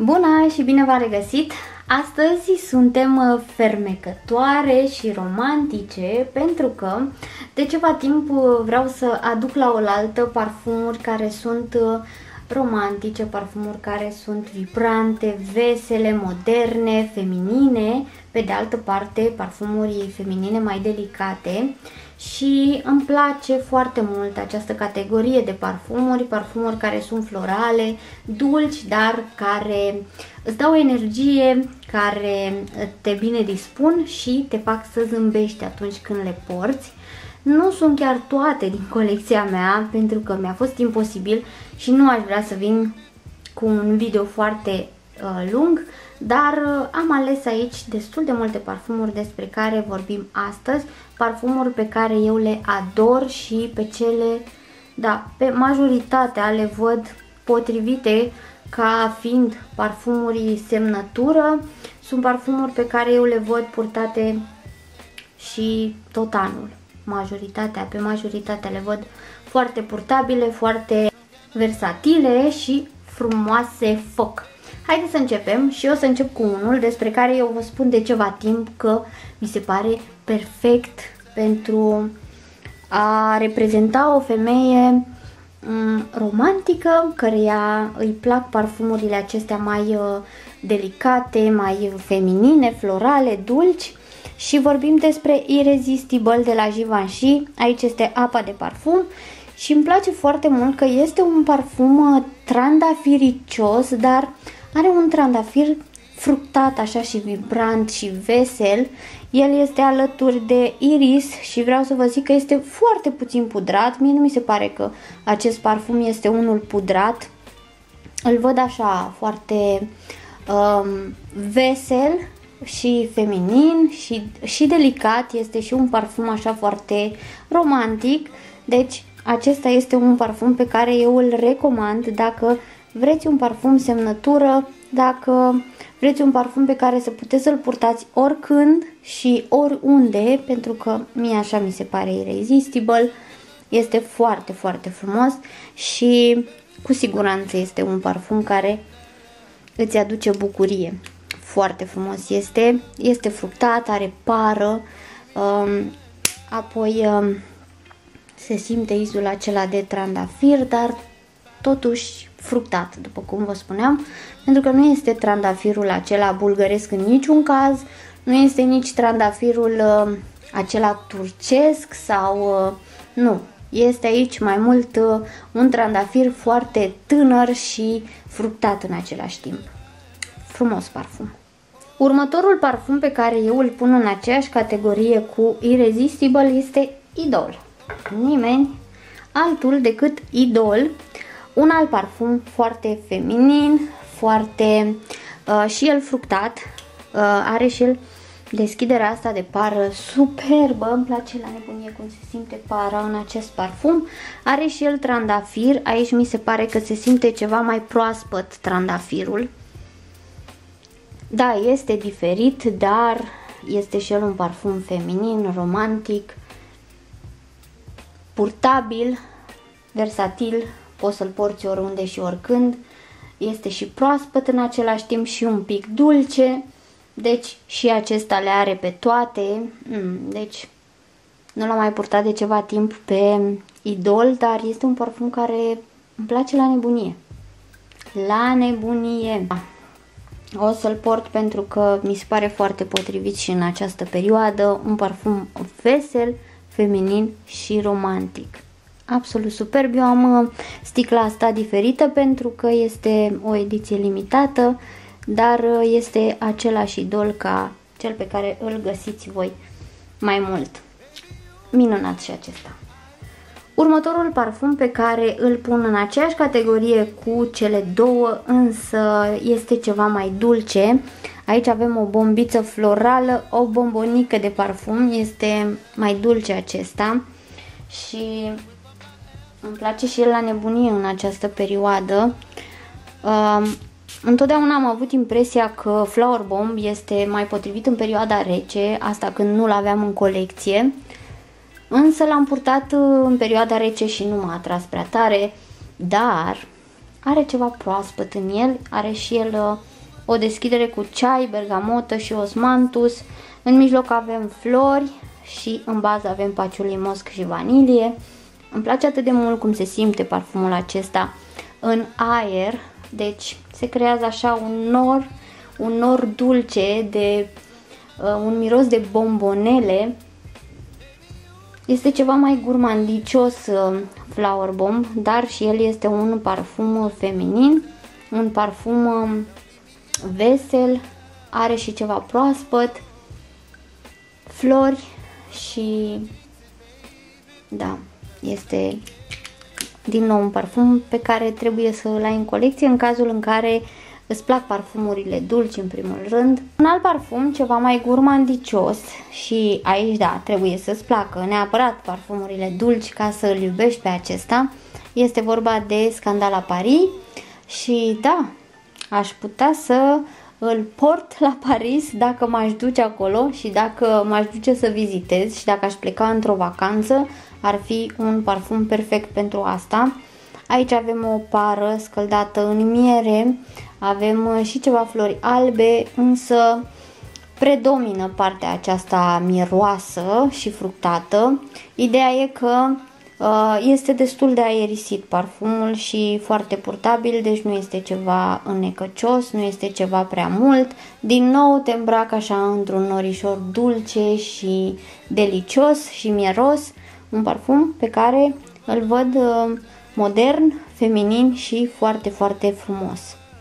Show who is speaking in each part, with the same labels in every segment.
Speaker 1: Bună și bine v-am regăsit! Astăzi suntem fermecătoare și romantice pentru că de ceva timp vreau să aduc la oaltă parfumuri care sunt romantice, parfumuri care sunt vibrante, vesele, moderne, feminine, pe de altă parte parfumuri feminine mai delicate. Și îmi place foarte mult această categorie de parfumuri, parfumuri care sunt florale, dulci, dar care îți dau energie, care te bine dispun și te fac să zâmbești atunci când le porți. Nu sunt chiar toate din colecția mea, pentru că mi-a fost imposibil și nu aș vrea să vin cu un video foarte lung, dar am ales aici destul de multe parfumuri despre care vorbim astăzi, parfumuri pe care eu le ador și pe cele, da, pe majoritatea le văd potrivite ca fiind parfumuri semnătură. Sunt parfumuri pe care eu le văd purtate și tot anul. Pe majoritatea le văd foarte purtabile, foarte versatile și frumoase foc. Haideți să începem și eu să încep cu unul despre care eu vă spun de ceva timp că mi se pare perfect pentru a reprezenta o femeie romantică, căreia îi plac parfumurile acestea mai delicate, mai feminine, florale, dulci. Și vorbim despre Irresistible de la Givenchy. Aici este apa de parfum și îmi place foarte mult că este un parfum trandafiricios, dar are un trandafir fructat așa și vibrant și vesel. El este alături de iris și vreau să vă zic că este foarte puțin pudrat. Mie nu mi se pare că acest parfum este unul pudrat. Îl văd așa foarte vesel și feminin și delicat. Este și un parfum așa foarte romantic. Deci acesta este un parfum pe care eu îl recomand dacă vreți un parfum semnătură, dacă vreți un parfum pe care să puteți să-l purtați oricând și oriunde, pentru că mie așa mi se pare Irresistible. Este foarte, foarte frumos și cu siguranță este un parfum care îți aduce bucurie. Foarte frumos este fructat, are pară, apoi se simte izul acela de trandafir, dar totuși fructat, după cum vă spuneam, pentru că nu este trandafirul acela bulgăresc în niciun caz, nu este nici trandafirul acela turcesc sau nu, este aici mai mult un trandafir foarte tânăr și fructat în același timp. Frumos parfum. Următorul parfum pe care eu îl pun în aceeași categorie cu Irresistible este Idol. Nimeni altul decât Idol. Un alt parfum foarte feminin, foarte și el fructat, are și el deschiderea asta de pară superbă, îmi place la nebunie cum se simte para în acest parfum. Are și el trandafir, aici mi se pare că se simte ceva mai proaspăt trandafirul. Da, este diferit, dar este și el un parfum feminin, romantic, purtabil, versatil, poți să-l porți oriunde și oricând. Este și proaspăt în același timp și un pic dulce, deci și acesta le are pe toate. Deci nu l-am mai purtat de ceva timp pe Idol, dar este un parfum care îmi place la nebunie. La nebunie! O să-l port pentru că mi se pare foarte potrivit și în această perioadă, un parfum vesel, feminin și romantic. Absolut superb. Eu am sticla asta diferită pentru că este o ediție limitată, dar este același Idol ca cel pe care îl găsiți voi mai mult. Minunat și acesta. Următorul parfum pe care îl pun în aceeași categorie cu cele două, însă este ceva mai dulce. Aici avem o bombiță florală, o bombonică de parfum, este mai dulce acesta și îmi place și el la nebunie în această perioadă. Întotdeauna am avut impresia că Flower Bomb este mai potrivit în perioada rece, asta când nu-l aveam în colecție. Însă l-am purtat în perioada rece și nu m-a atras prea tare, dar are ceva proaspăt în el, are și el o deschidere cu ceai, bergamotă și osmanthus. În mijloc avem flori și în bază avem paciuli mosc și vanilie. Îmi place atât de mult cum se simte parfumul acesta în aer, deci se creează așa un nor dulce de un miros de bombonele. Este ceva mai gurmandicios Flower Bomb, dar și el este un parfum feminin, un parfum vesel, are și ceva proaspăt, flori și da, este din nou un parfum pe care trebuie să îl ai în colecție în cazul în care îți plac parfumurile dulci în primul rând. Un alt parfum ceva mai gurmandicios și aici da, trebuie să-ți placă neapărat parfumurile dulci ca să îl iubești pe acesta. Este vorba de Scandala Paris și da, aș putea să îl port la Paris dacă m-aș duce acolo și dacă m-aș duce să vizitez și dacă aș pleca într-o vacanță, ar fi un parfum perfect pentru asta. Aici avem o pară scăldată în miere, avem și ceva flori albe, însă predomină partea aceasta miroasă și fructată. Ideea e că este destul de aerisit parfumul și foarte purtabil, deci nu este ceva înnecăcios, nu este ceva prea mult. Din nou te îmbracă așa într-un norișor dulce și delicios și mieros, un parfum pe care îl văd modern, feminin și foarte, foarte frumos.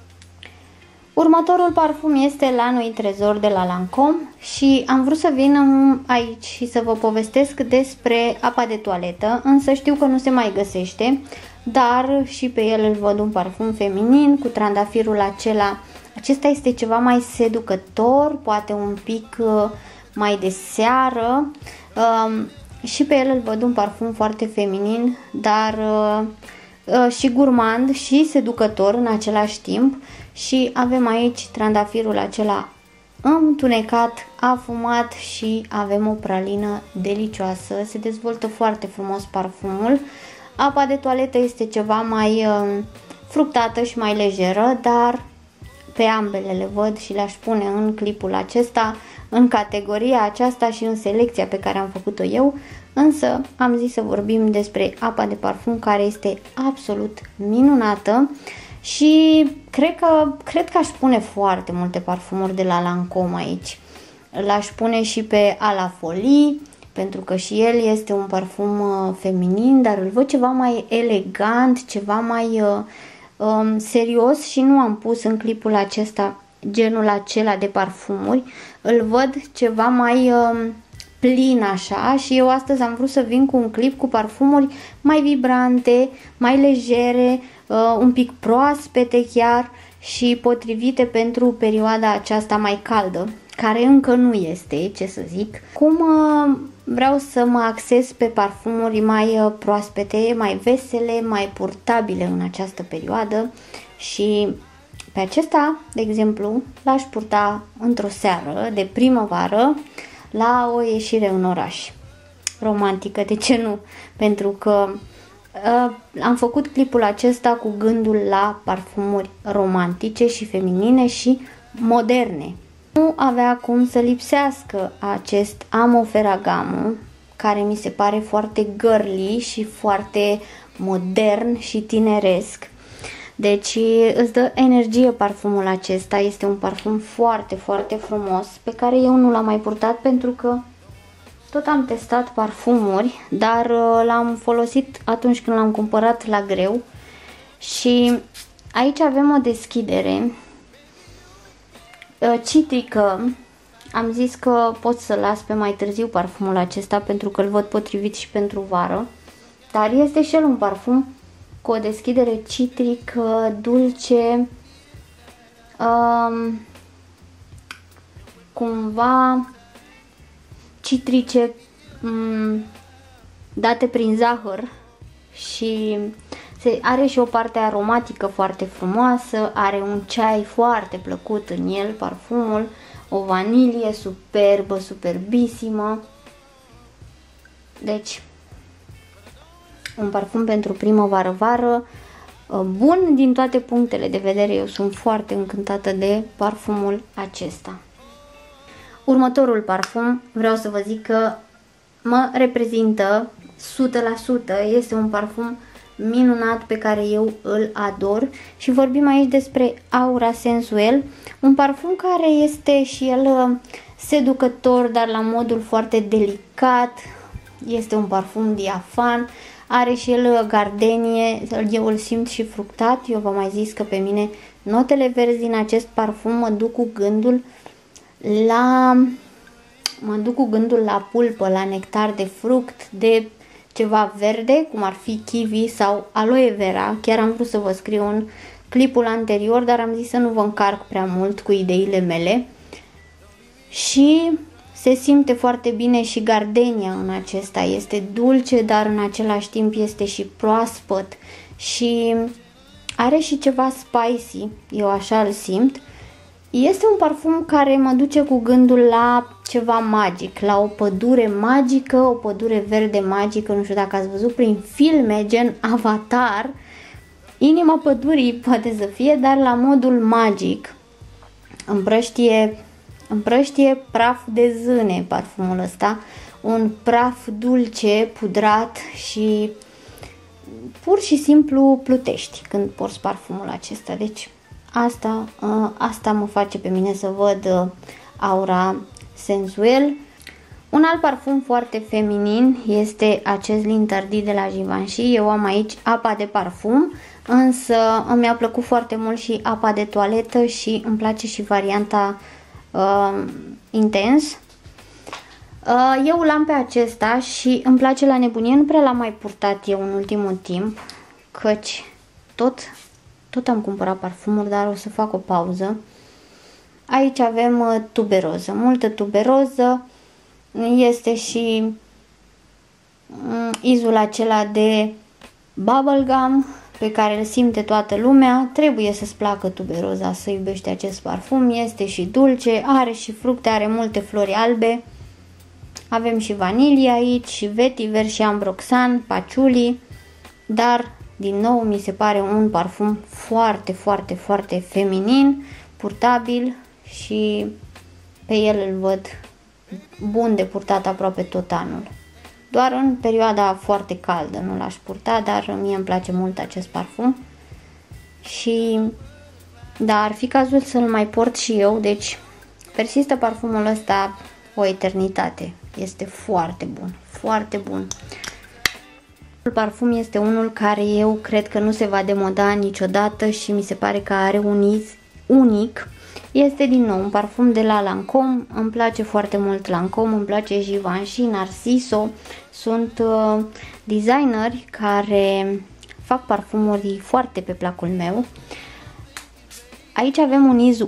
Speaker 1: Următorul parfum este La Nuit Trezor de la Lancôme și am vrut să vin aici și să vă povestesc despre apa de toaletă, însă știu că nu se mai găsește, dar și pe el îl văd un parfum feminin cu trandafirul acela. Acesta este ceva mai seducător, poate un pic mai de seară, și pe el îl văd un parfum foarte feminin, dar și gurmand și seducător în același timp. Și avem aici trandafirul acela întunecat, afumat și avem o pralină delicioasă. Se dezvoltă foarte frumos parfumul. Apa de toaletă este ceva mai fructată și mai lejeră, dar pe ambele le văd și le-aș pune în clipul acesta, în categoria aceasta și în selecția pe care am făcut-o eu. Însă am zis să vorbim despre apa de parfum, care este absolut minunată. Și cred că aș pune foarte multe parfumuri de la Lancôme aici. L-aș pune și pe A La Folie, pentru că și el este un parfum feminin, dar îl văd ceva mai elegant, ceva mai serios și nu am pus în clipul acesta genul acela de parfumuri. Îl văd ceva mai plin așa și eu astăzi am vrut să vin cu un clip cu parfumuri mai vibrante, mai legere, un pic proaspete chiar și potrivite pentru perioada aceasta mai caldă, care încă nu este, ce să zic. Cum vreau să mă axez pe parfumuri mai proaspete, mai vesele, mai purtabile în această perioadă și pe acesta, de exemplu, l-aș purta într-o seară de primăvară la o ieșire în oraș. Romantică, de ce nu? Pentru că am făcut clipul acesta cu gândul la parfumuri romantice și feminine și moderne. Nu avea cum să lipsească acest Amo Ferragamo, care mi se pare foarte girly și foarte modern și tineresc. Deci îți dă energie parfumul acesta, este un parfum foarte, foarte frumos, pe care eu nu l-am mai purtat pentru că tot am testat parfumuri, dar l-am folosit atunci când l-am cumpărat la greu. Și aici avem o deschidere citrică. Am zis că pot să las pe mai târziu parfumul acesta pentru că îl văd potrivit și pentru vară. Dar este și el un parfum cu o deschidere citrică, dulce, cumva citrice date prin zahăr și are și o parte aromatică foarte frumoasă, are un ceai foarte plăcut în el, parfumul, o vanilie superbă, superbisimă. Deci un parfum pentru primăvară-vară bun din toate punctele de vedere. Eu sunt foarte încântată de parfumul acesta. Următorul parfum, vreau să vă zic că mă reprezintă 100%, este un parfum minunat pe care eu îl ador și vorbim aici despre Aura Sensuel, un parfum care este și el seducător, dar la modul foarte delicat. Este un parfum diafan, are și el gardenie, eu îl simt și fructat. Eu v-am mai zis că pe mine notele verzi din acest parfum mă duc cu gândul la pulpă, la nectar de fruct, de ceva verde, cum ar fi kiwi sau aloe vera. Chiar am vrut să vă scriu în clipul anterior, dar am zis să nu vă încarc prea mult cu ideile mele. Și se simte foarte bine și gardenia în acesta. Este dulce, dar în același timp este și proaspăt și are și ceva spicy, eu așa îl simt. Este un parfum care mă duce cu gândul la ceva magic, la o pădure magică, o pădure verde magică. Nu știu dacă ați văzut prin filme gen Avatar, inima pădurii poate să fie, dar la modul magic. Împrăștie praf de zâne parfumul ăsta, un praf dulce, pudrat și pur și simplu plutești când porți parfumul acesta. Deci asta mă face pe mine să văd Aura Sensuel. Un alt parfum foarte feminin este acest L'Interdit de la Givenchy. Eu am aici apa de parfum, însă mi-a plăcut foarte mult și apa de toaletă și îmi place și varianta intens. Eu l-am pe acesta și îmi place la nebunie. Nu prea l-am mai purtat eu în ultimul timp, căci tot am cumpărat parfumuri, dar o să fac o pauză. Aici avem tuberoză, multă tuberoză. Este și izul acela de bubblegum pe care îl simte toată lumea. Trebuie să-ți placă tuberoza să iubești acest parfum. Este și dulce, are și fructe, are multe flori albe. Avem și vanilie aici, și vetiver, și ambroxan, paciuli, dar din nou mi se pare un parfum foarte, foarte, foarte feminin, purtabil și pe el îl văd bun de purtat aproape tot anul. Doar în perioada foarte caldă nu l-aș purta, dar mie îmi place mult acest parfum și da, ar fi cazul să-l mai port și eu, deci persistă parfumul ăsta o eternitate. Este foarte bun, foarte bun. Parfum este unul care eu cred că nu se va demoda niciodată și mi se pare că are un iz unic. Este din nou un parfum de la Lancôme. Îmi place foarte mult Lancôme, îmi place Givenchy, Narciso. Sunt designeri care fac parfumuri foarte pe placul meu. Aici avem un iz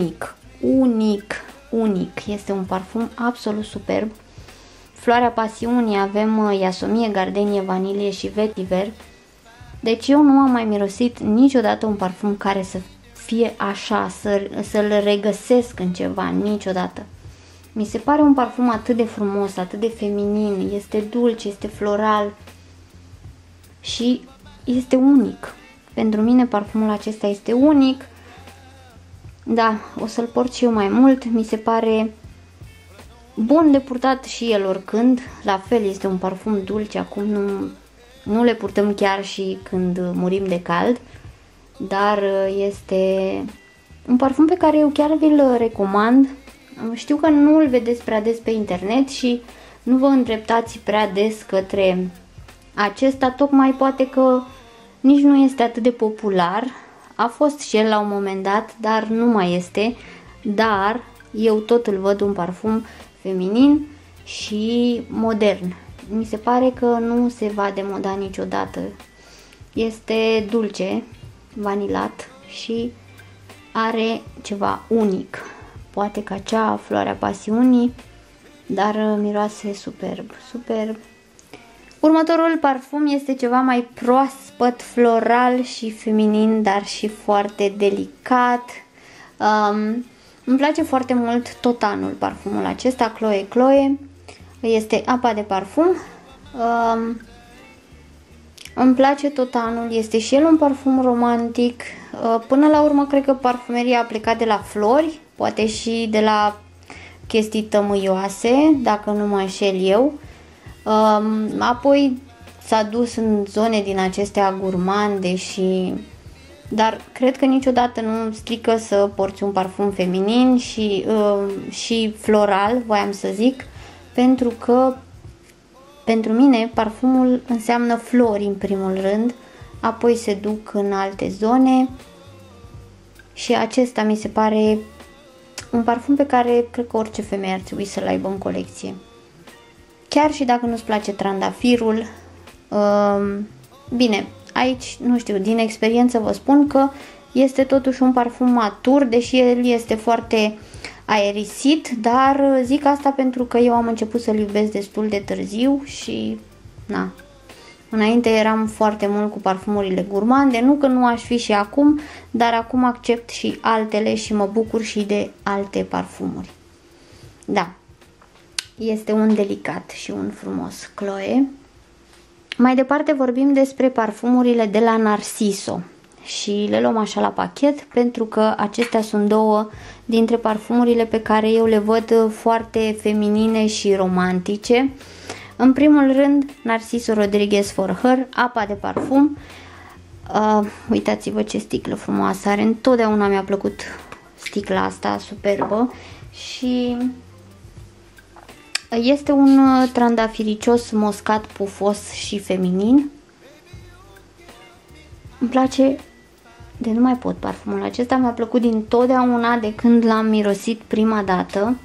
Speaker 1: unic. Este un parfum absolut superb. Floarea pasiunii, avem iasomie, gardenie, vanilie și vetiver. Deci eu nu am mai mirosit niciodată un parfum care să fie așa, să-l regăsesc în ceva, niciodată. Mi se pare un parfum atât de frumos, atât de feminin, este dulce, este floral și este unic. Pentru mine parfumul acesta este unic. Da, o să-l port și eu mai mult, mi se pare bun de purtat și el oricând. La fel este un parfum dulce, acum nu le purtăm chiar și când murim de cald, dar este un parfum pe care eu chiar vi-l recomand. Știu că nu îl vedeți prea des pe internet și nu vă îndreptați prea des către acesta, tocmai poate că nici nu este atât de popular. A fost și el la un moment dat, dar nu mai este. Dar eu tot îl văd un parfum feminin și modern. Mi se pare că nu se va demoda niciodată. Este dulce, vanilat și are ceva unic. Poate ca cea floarea pasiunii, dar miroase superb, superb. Următorul parfum este ceva mai proaspăt, floral și feminin, dar și foarte delicat. Îmi place foarte mult tot anul parfumul acesta, Chloé Chloé. Este apa de parfum. Îmi place Totanul, este și el un parfum romantic. Până la urmă cred că parfumeria a plecat de la flori, poate și de la chestii tămâioase, dacă nu mă înșel eu. Apoi s-a dus în zone din acestea gurmande dar cred că niciodată nu strică să porți un parfum feminin și floral, voiam să zic, pentru că pentru mine parfumul înseamnă flori în primul rând, apoi se duc în alte zone și acesta mi se pare un parfum pe care cred că orice femeie ar trebui să-l aibă în colecție. Chiar și dacă nu-ți place trandafirul, bine, aici, nu știu, din experiență vă spun că este totuși un parfum matur, deși el este foarte aerisit, dar zic asta pentru că eu am început să-l iubesc destul de târziu și, na, înainte eram foarte mult cu parfumurile gurmande, nu că nu aș fi și acum, dar acum accept și altele și mă bucur și de alte parfumuri. Da, este un delicat și un frumos Chloe. Mai departe vorbim despre parfumurile de la Narciso și le luăm așa la pachet pentru că acestea sunt două dintre parfumurile pe care eu le văd foarte feminine și romantice. În primul rând, Narciso Rodriguez For Her, apa de parfum. Uitați-vă ce sticlă frumoasă are, întotdeauna mi-a plăcut sticla asta, superbă, și este un trandafiricios moscat pufos și feminin. Îmi place de nu mai pot parfumul acesta, mi-a plăcut dintotdeauna de când l-am mirosit prima dată.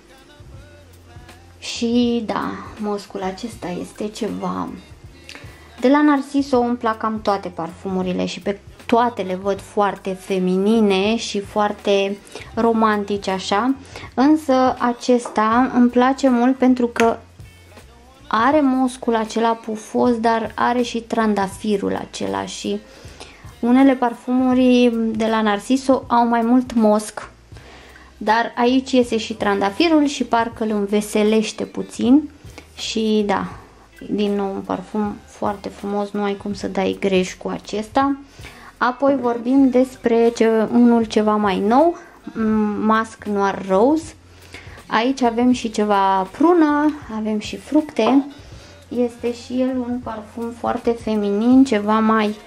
Speaker 1: Și da, moscul acesta este ceva. De la Narciso îmi plac cam toate parfumurile și pe toate le văd foarte feminine și foarte romantice așa, însă acesta îmi place mult pentru că are moscul acela pufos, dar are și trandafirul acela și unele parfumuri de la Narciso au mai mult mosc, dar aici iese și trandafirul și parcă îl înveselește puțin și da, din nou un parfum foarte frumos, nu ai cum să dai greș cu acesta. Apoi vorbim despre unul ceva mai nou, Musk Noir Rose. Aici avem și ceva prună, avem și fructe. Este și el un parfum foarte feminin, ceva mai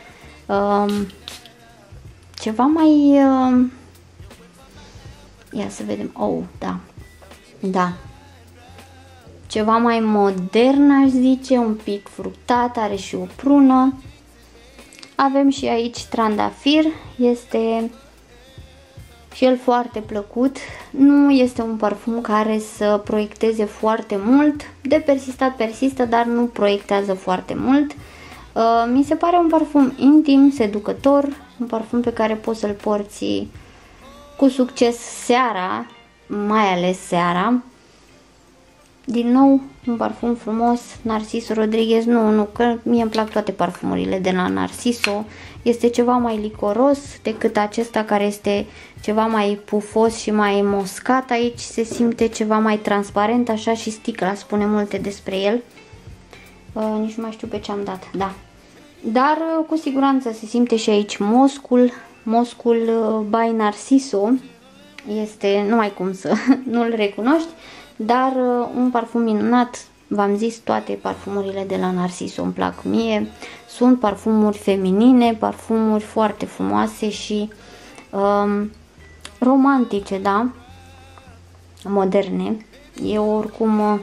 Speaker 1: ia să vedem. Oh, da. Da. Ceva mai modern, aș zice, un pic fructat, are și o prună. Avem și aici trandafir, este și el foarte plăcut. Nu este un parfum care să proiecteze foarte mult, de persistat persistă, dar nu proiectează foarte mult. Mi se pare un parfum intim, seducător, un parfum pe care poți să-l porți cu succes seara, mai ales seara. Din nou, un parfum frumos, Narciso Rodriguez, nu, că mie îmi plac toate parfumurile de la Narciso. Este ceva mai licoros decât acesta care este ceva mai pufos și mai moscat. Aici se simte ceva mai transparent, așa, și sticla spune multe despre el. Nici nu mai știu pe ce am dat, da. Dar cu siguranță se simte și aici moscul by Narciso. Este, nu ai cum să nu-l recunoști, dar un parfum minunat. V-am zis, toate parfumurile de la Narciso îmi plac mie. Sunt parfumuri feminine, parfumuri foarte frumoase și romantice, da? Moderne. Eu oricum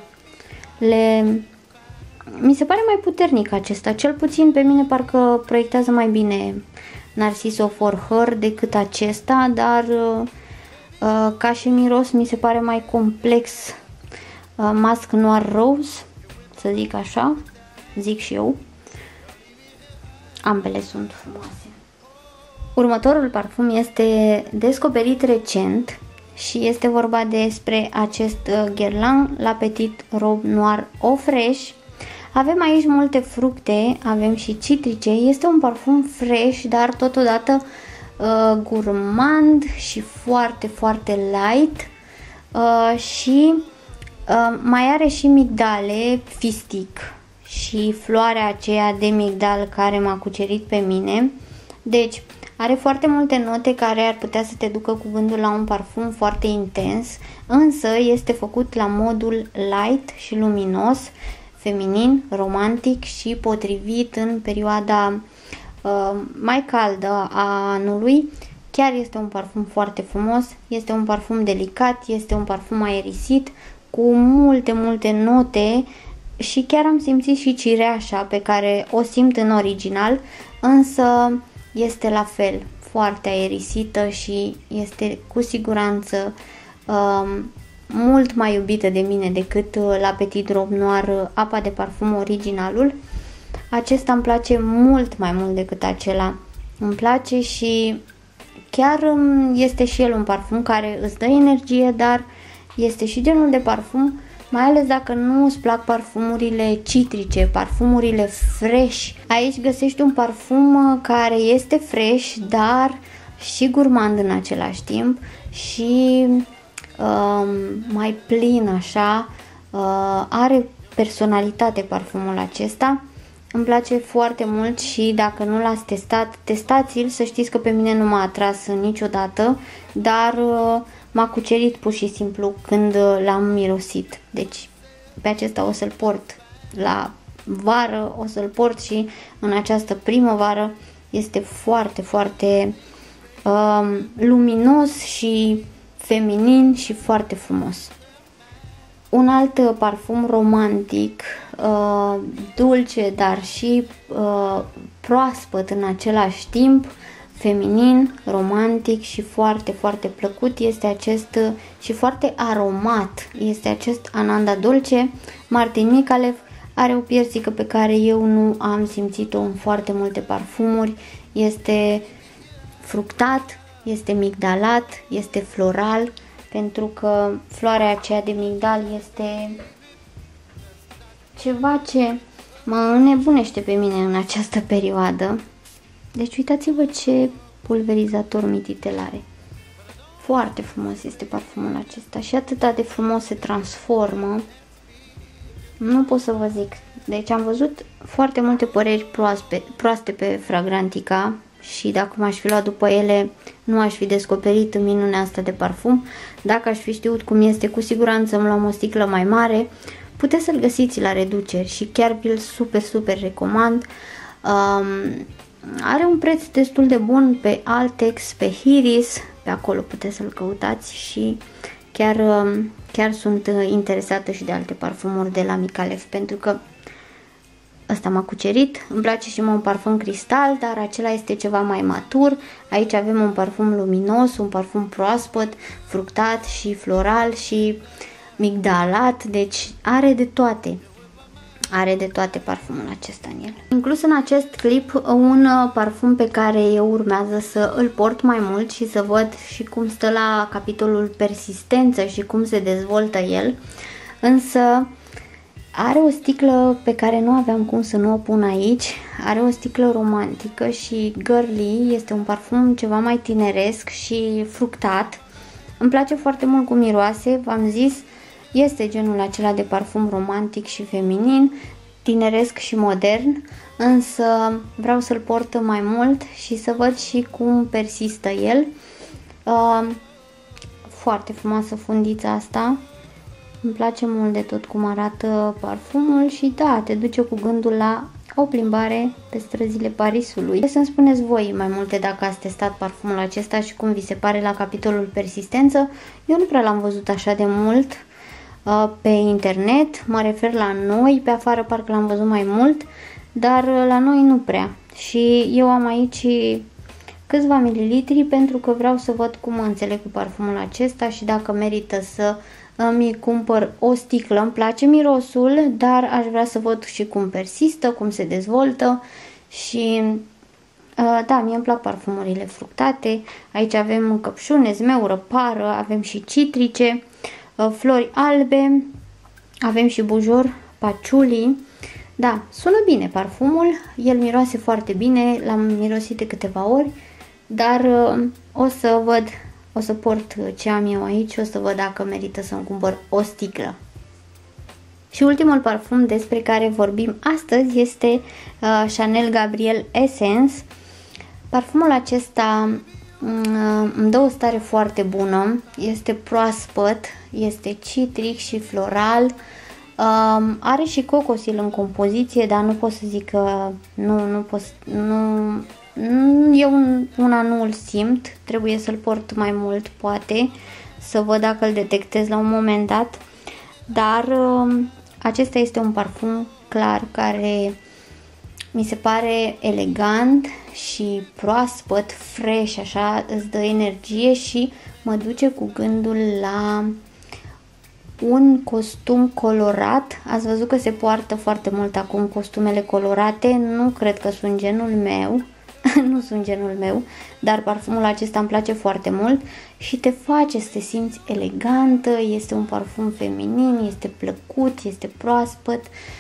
Speaker 1: mi se pare mai puternic acesta, cel puțin pe mine parcă proiectează mai bine Narciso For Her decât acesta, dar ca și miros mi se pare mai complex Musk Noir Rose, să zic așa, zic și eu. Ambele sunt frumoase. Următorul parfum este descoperit recent și este vorba despre acest Guerlain La Petite Robe Noire Eau Fresh. Avem aici multe fructe, avem și citrice, este un parfum fresh, dar totodată gourmand și foarte, foarte light și mai are și migdale, fistic și floarea aceea de migdal care m-a cucerit pe mine. Deci are foarte multe note care ar putea să te ducă cu gândul la un parfum foarte intens, însă este făcut la modul light și luminos, feminin, romantic și potrivit în perioada mai caldă a anului. Chiar este un parfum foarte frumos, este un parfum delicat, este un parfum aerisit cu multe note și chiar am simțit și cireașa pe care o simt în original, însă este la fel, foarte aerisită și este cu siguranță mult mai iubită de mine decât la Petit Drop Noir apa de parfum originalul. Acesta îmi place mult mai mult decât acela. Îmi place și chiar este și el un parfum care îți dă energie, dar este și genul de parfum, mai ales dacă nu îți plac parfumurile citrice, parfumurile fresh. Aici găsești un parfum care este fresh, dar și gurmand în același timp și mai plin așa, are personalitate parfumul acesta. Îmi place foarte mult și dacă nu l-ați testat, testați-l, să știți că pe mine nu m-a atras niciodată, dar m-a cucerit pur și simplu când l-am mirosit. Deci pe acesta o să-l port la vară, o să-l port și în această primăvară. Este foarte luminos și feminin și foarte frumos. Un alt parfum romantic, dulce, dar și proaspăt în același timp, feminin, romantic și foarte plăcut este acest și foarte aromat, este acest Ananda Dolce. Martin Micallef are o piersică pe care eu nu am simțit-o în foarte multe parfumuri. Este fructat, este migdalat, este floral, pentru că floarea aceea de migdal este ceva ce mă înnebunește pe mine în această perioadă. Deci uitați-vă ce pulverizator mititel are. Foarte frumos este parfumul acesta și atât de frumos se transformă. Nu pot să vă zic. Deci am văzut foarte multe păreri proaste pe Fragrantica și dacă m-aș fi luat după ele, nu aș fi descoperit minunea asta de parfum. Dacă aș fi știut cum este, cu siguranță îmi luam o sticlă mai mare. Puteți să-l găsiți la reduceri și chiar vi-l super recomand. Are un preț destul de bun pe Altex, pe Hiris, pe acolo puteți să-l căutați și chiar sunt interesată și de alte parfumuri de la Micallef, pentru că ăsta m-a cucerit. Îmi place și un parfum cristal, dar acela este ceva mai matur. Aici avem un parfum luminos, un parfum proaspăt, fructat și floral și migdalat, deci are de toate. Are de toate parfumul acesta în el. Inclus în acest clip un parfum pe care eu urmează să îl port mai mult și să văd și cum stă la capitolul persistență și cum se dezvoltă el. Însă are o sticlă pe care nu aveam cum să nu o pun aici. Are o sticlă romantică și girly, este un parfum ceva mai tineresc și fructat. Îmi place foarte mult cum miroase, v-am zis. Este genul acela de parfum romantic și feminin, tineresc și modern, însă vreau să-l port mai mult și să văd și cum persistă el. Foarte frumoasă fundița asta, îmi place mult de tot cum arată parfumul și da, te duce cu gândul la o plimbare pe străzile Parisului. Să-mi spuneți voi mai multe dacă ați testat parfumul acesta și cum vi se pare la capitolul persistență. Eu nu prea l-am văzut așa de mult pe internet, mă refer la noi, pe afară parcă l-am văzut mai mult, dar la noi nu prea. Și eu am aici câțiva mililitri pentru că vreau să văd cum mă înțeleg cu parfumul acesta și dacă merită să îmi cumpăr o sticlă. Îmi place mirosul, dar aș vrea să văd și cum persistă, cum se dezvoltă și da, mie îmi plac parfumurile fructate. Aici avem căpșune, zmeură, pară, avem și citrice, flori albe, avem și bujor, paciuli. Da, sună bine parfumul, el miroase foarte bine, l-am mirosit de câteva ori, dar o să văd, o să port ce am eu aici, o să văd dacă merită să-mi cumpăr o sticlă. Și ultimul parfum despre care vorbim astăzi este Chanel Gabriel Essence. Parfumul acesta îmi dă o stare foarte bună, este proaspăt, este citric și floral, are și cocosil în compoziție, dar nu pot să zic că eu una nu îl simt, trebuie să-l port mai mult, poate, să văd dacă îl detectez la un moment dat, dar acesta este un parfum clar care mi se pare elegant și proaspăt, fresh, așa, îți dă energie și mă duce cu gândul la un costum colorat. Ați văzut că se poartă foarte mult acum costumele colorate, nu cred că sunt genul meu, nu sunt genul meu, dar parfumul acesta îmi place foarte mult și te face să te simți elegantă, este un parfum feminin, este plăcut, este proaspăt,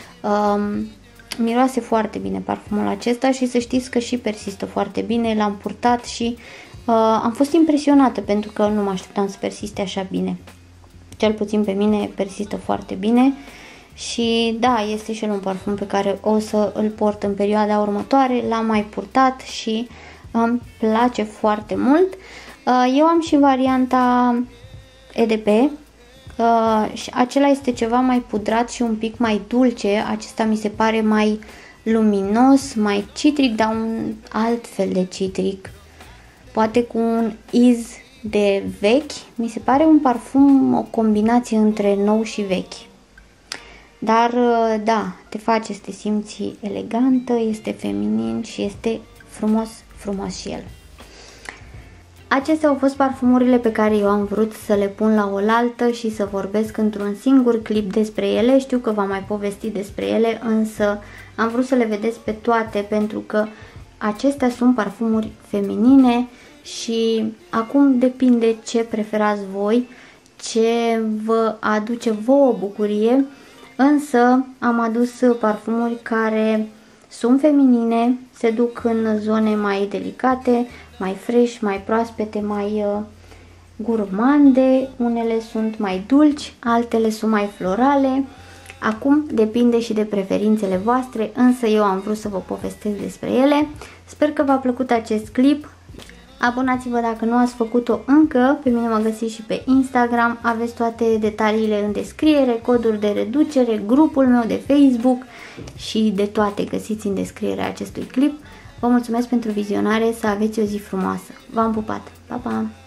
Speaker 1: miroase foarte bine parfumul acesta și să știți că și persistă foarte bine, l-am purtat și am fost impresionată pentru că nu mă așteptam să persiste așa bine. Cel puțin pe mine persistă foarte bine și da, este și el un parfum pe care o să îl port în perioada următoare, l-am mai purtat și îmi place foarte mult. Eu am și varianta EDP, și acela este ceva mai pudrat și un pic mai dulce, acesta mi se pare mai luminos, mai citric, dar un alt fel de citric, poate cu un iz de vechi, mi se pare un parfum, o combinație între nou și vechi. Dar da, te face să te simți elegantă, este feminin și este frumos, frumos și el. Acestea au fost parfumurile pe care eu am vrut să le pun la oaltă și să vorbesc într-un singur clip despre ele. Știu că v-am mai povestit despre ele, însă am vrut să le vedeți pe toate pentru că acestea sunt parfumuri feminine și acum depinde ce preferați voi, ce vă aduce vouă bucurie, însă am adus parfumuri care sunt feminine, se duc în zone mai delicate, mai fresh, mai proaspete, mai gurmande, unele sunt mai dulci, altele sunt mai florale. Acum depinde și de preferințele voastre, însă eu am vrut să vă povestesc despre ele. Sper că v-a plăcut acest clip. Abonați-vă dacă nu ați făcut-o încă, pe mine mă găsiți și pe Instagram, aveți toate detaliile în descriere, coduri de reducere, grupul meu de Facebook și de toate găsiți în descrierea acestui clip. Vă mulțumesc pentru vizionare, să aveți o zi frumoasă. V-am pupat! Pa, pa!